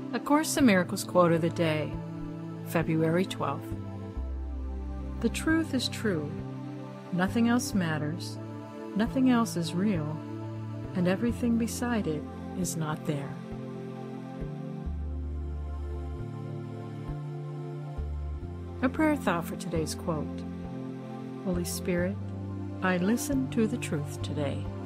A Course in Miracles quote of the day, February 12th. The truth is true. Nothing else matters. Nothing else is real. And everything beside it is not there. A prayer thought for today's quote. Holy Spirit, I listen to the truth today.